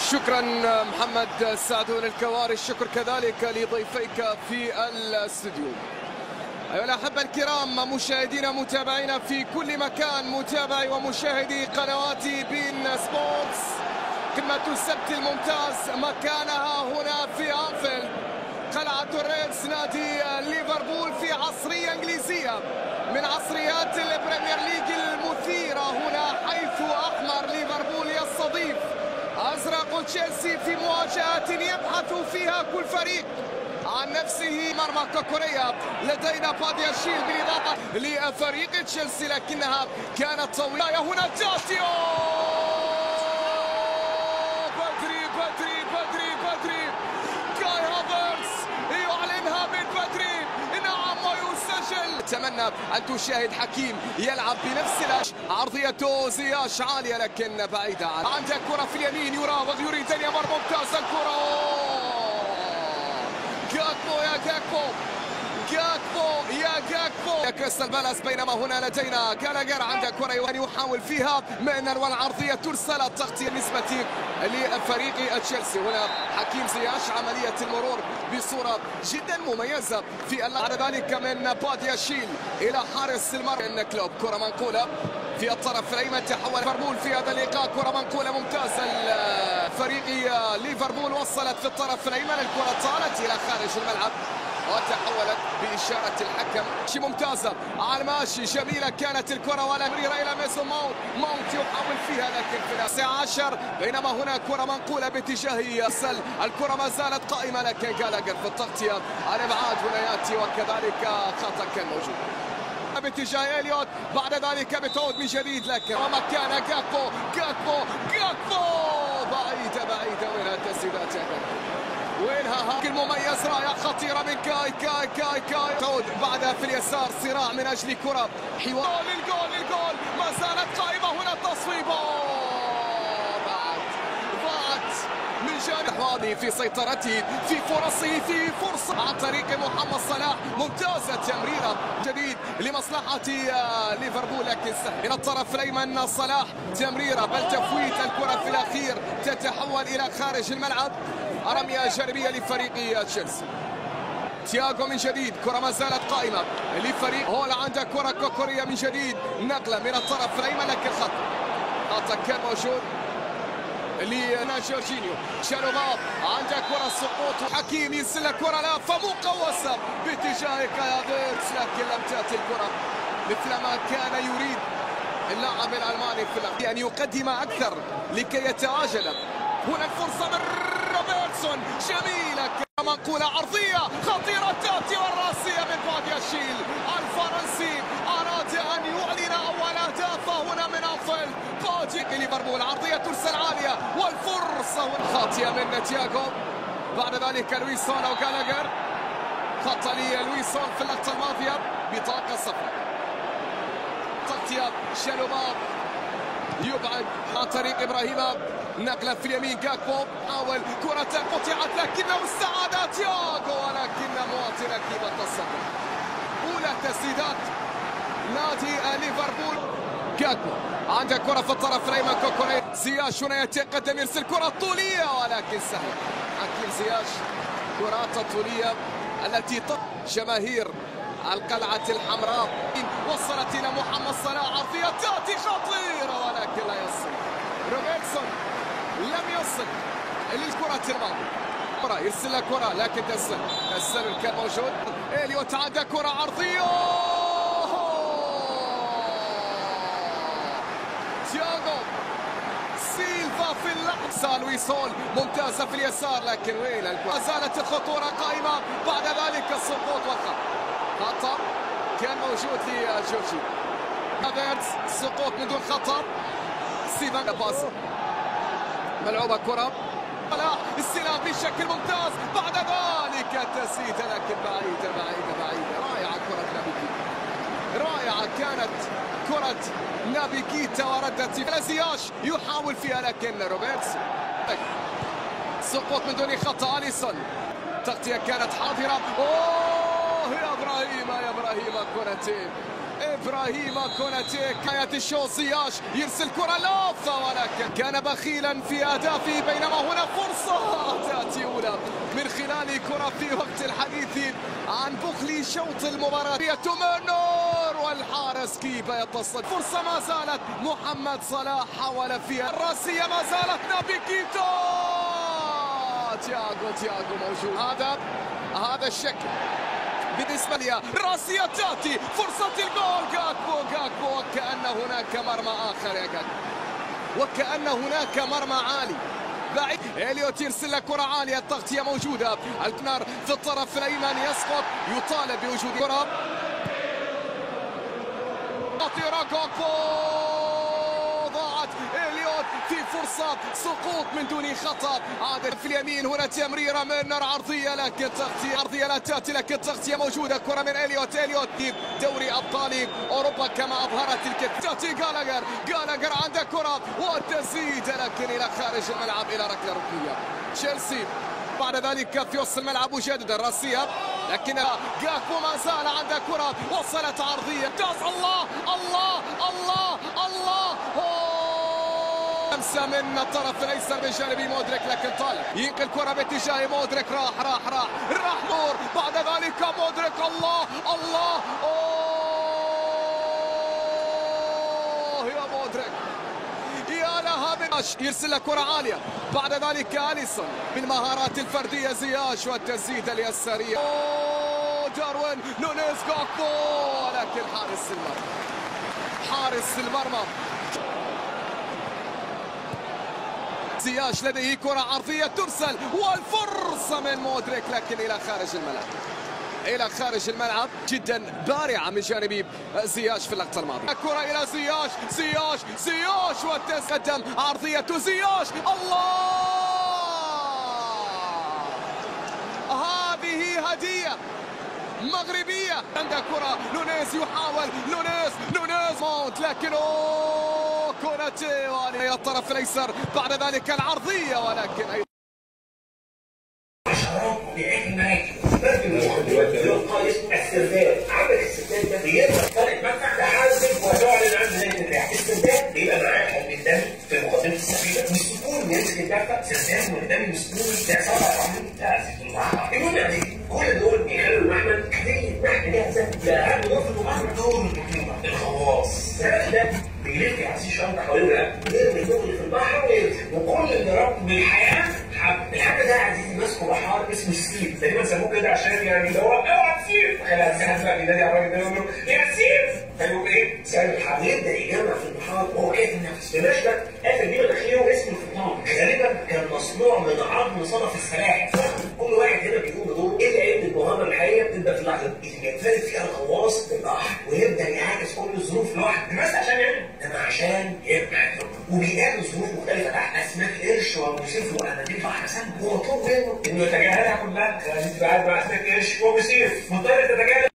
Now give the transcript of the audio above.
شكرا محمد سعدون الكواري، الشكر كذلك لضيفيك في الاستوديو. أيها الأحبة الكرام، مشاهدينا متابعينا في كل مكان، متابعي ومشاهدي قنوات بين سبورتس، قمة السبت الممتاز مكانها هنا في أنفيلد، قلعة الريدز نادي ليفربول في عصرية إنجليزية من عصريات البريمير ليج المثيرة، هنا حيث أحمر ليفربول يستضيف أزرق تشيلسي في مواجهة يبحث فيها كل فريق عن نفسه. مرمى كوكوريا، لدينا بادياشيل بالإضافة لفريق تشيلسي، لكنها كانت طويلة. هنا تاتيو بدري كاي هافرتز يعلنها من بدري، نعم ويسجل. أتمنى أن تشاهد حكيم يلعب بنفس عرضيته زياش عالية لكن بعيدة. عندك كرة في اليمين، يراوغ يريد أن يمر، ممتازة الكرة. جاكبو يا جاكبو كريستال بالاس، بينما هنا لدينا جالاجر. عندك كرة يحاول فيها مينر والعرضية ترسل، التغطية بالنسبة لفريق تشيلسي. هنا حكيم زياش عملية المرور بصورة جدا مميزة في بعد ذلك من بادياشيل إلى حارس المرمى كلوب. كرة منقولة في الطرف الأيمن، تحول ليفربول في هذا اللقاء. كرة منقولة ممتازة فريق ليفربول، وصلت في الطرف الأيمن، الكرة طالت إلى خارج الملعب وتحولت بإشارة الحكم. شي ممتازة على الماشي، جميلة كانت الكرة والأمريرة إلى ميسون ماونت يحاول فيها لكن في الساعة 10. بينما هنا كرة منقولة باتجاه يسل، الكرة ما زالت قائمة لكن جالاجر في التغطية على إبعاد هنا يأتي، وكذلك خطأ كان موجود باتجاه إليوت. بعد ذلك بتعود من جديد لكن ومكان جاكبو بعيدة وينها التسديدات يا وينها المميز، رائع خطيرة من كاي تعود بعدها في اليسار، صراع من أجل كرة، حوار الجول ما زالت قائمة. هنا التصويبة ضاعت من جانب هذه في سيطرته، في فرصه، في فرصة عن طريق محمد صلاح، ممتازة تمريرة جديد لمصلحة ليفربول لكن سهل من الطرف الأيمن. صلاح تمريرة بل تفويت، الكرة في الأخير تتحول إلى خارج الملعب، رمية جانبية لفريق تشيلسي. تياغو من جديد، كرة ما زالت قائمة لفريق هول. عندك كرة كوكوريا من جديد، نقلة من الطرف الأيمن لكن خطأ كان موجود لنا جورجينيو. شالوباب، عندك كرة سقوط، حكيم يرسل كرة لافة مقوسة باتجاه كاي هافرتز لكن لم تأتي الكرة مثل ما كان يريد اللاعب الألماني في أن يقدم أكثر لكي يتعاجل. هنا الفرصة من روبرتسون، جميلة منقولة عرضية خطيرة تأتي، والراسية من بادياشيل الفرنسي أراد أن يعلن أول أهدافه هنا من أنفيلد. فاجئ ليفربول، عرضية ترسل عالية والفرصة خاطئة من تياغو. بعد ذلك لويسون أو جالاجر، خطأ لويسون في اللقطة الماضية، بطاقة صفراء. تغطية شالوباب يبعد عن طريق إبراهيم، نقلة في اليمين جاكبو، حاول كرة قطعت لكنه السعادة تياغو، ولكن مواطن كيف التصدي. أولى تسديدات نادي ليفربول جاكبو. عندك كرة في الطرف الأيمن كوكوري، زياش هنا يتقدم يرسل كرة طولية ولكن سهل حكيم زياش. كرات الطولية التي جماهير القلعة الحمراء وصلت إلى محمد صلاح، عرضية تأتي خطيرة ولكن لا يصل. روبرتسون لم يصل للكرة الماضية، يرسل كرة لكن تسلل كان موجود. إليوت عنده كرة عرضية، تياغو سيلفا في اللحظة، لويسون ممتازة في اليسار لكن وين الكرة، زالت الخطورة قائمة. بعد ذلك السقوط خطأ كان موجود لجورجي هافرتز، سقوط من دون خطأ. ستيفن باس ملعوبة كرة، استلام بشكل ممتاز، بعد ذلك تسديدة لكن بعيدة. رائعة كرة نابي كيتا، رائعة كانت كرة نابي كيتا وردت في زياش يحاول فيها لكن روبرتس. سقوط من دون خطأ. أليسون، تغطية كانت حاضرة. يا إبراهيم كرتين ابراهيم كوناتي حياة الشوط. زياش يرسل كرة لافة ولكن كان بخيلا في اهدافه، بينما هنا فرصة تاتي اولى من خلال كرة في وقت الحديث عن بخل شوط المباراة. نور والحارس كيف يتصل. فرصة ما زالت محمد صلاح حاول فيها الراسية، ما زالت نبي كيتا. تياغو موجود. هذا الشكل بالنسبة لي. راسية تأتي، فرصة الجول. جاكبو وكأن هناك مرمى آخر يا جاكبو، وكأن هناك مرمى عالي بعيد. إليوت يرسل كرة عالية، التغطية موجودة. الكنار في الطرف الأيمن يسقط، يطالب بوجود كرة. ضاعت إليوت في فرصة سقوط من دون خطأ. عادل في اليمين، هنا تمريرة من عرضية لكن تغطية عرضية لا تأتي، لكن تغطية موجودة. كرة من إليوت دوري أبطال أوروبا كما أظهرت الكثير. تأتي جالاجر عنده كرة والتسديد لكن إلى خارج الملعب إلى ركلة ركنية. تشيلسي بعد ذلك في وسط الملعب مجددا الراسية، لكن جاكبو ما زال عنده كرة، وصلت عرضية. الله لمسة من الطرف الايسر بجانب مودريك، لكن طالع ينقل كرة باتجاه مودريك. راح نور، بعد ذلك مودريك. الله يا مودريك، يا لها من يرسل كرة عالية. بعد ذلك أليسون بالمهارات الفردية. زياش والتسديد اليسارية. داروين نونيز. جاكبو ولكن حارس المرمى زياش لديه كرة عرضية ترسل، والفرصة من مودريك لكن إلى خارج الملعب جدا بارعة من جانب زياش في اللقطة الماضية. الكرة إلى زياش والتقدم عرضية زياش. الله، هذه هدية مغربية. عندها كرة نونيز، يحاول نونيز مونت، لكن كوناتي إلى الطرف الأيسر. بعد ذلك العرضية ولكن بيعيش المراكز السرداب. عندك السرداب ده بيقدر طالع مدفع تحاسب وتعلن عن نهايه الرحله. السرداب بيبقى معاه حب الدم في مقدمه السفينه، والسكون يمسك الدفع. سرداب والدم المسكون ده سبع عمود تاسيس المعركه. المهم يعني كل دول بيخلوا المحمل كميه محمل جاهزه لاهم دور في المعركه. دور البطوله الغواص ده بيلف يعزيه شنطه حواليه، بيرمي الدخل في البحر ويرجع، وكل اللي ربط بالحياه الحاجه ده عزيزي ماسكه بحار اسمه سيف، تقريبا سموه كده عشان يعني اللي هو اوعى تسيف. تخيل الساعه بقى بينادي على الراجل ده يقول له يا سيف، فيقول ايه؟ سعد الحر يبدا يجمع في البحار وهو كاتم نفسه. بمشهد قافل بيه مناخيره اسمه الفطام، غالبا كان مصنوع من عظم صدف السلاحف. كل واحد هنا بيقوم بدور، الا ان المهمه الحقيقيه بتبدا في اللحظه اللي بينفرد فيها الغواص بالبحر ويبدا يعاكس كل الظروف لوحده، بس عشان يعمل ده عشان يبقى وبيقابل ظروف مختلفه تحت اسماك قرش وموسيف واناديل بحر سام. هو مطلوب منه انه يتجاهلها كلها. يعني انت قاعد مع اسماك قرش وموسيف مضطر تتجاهل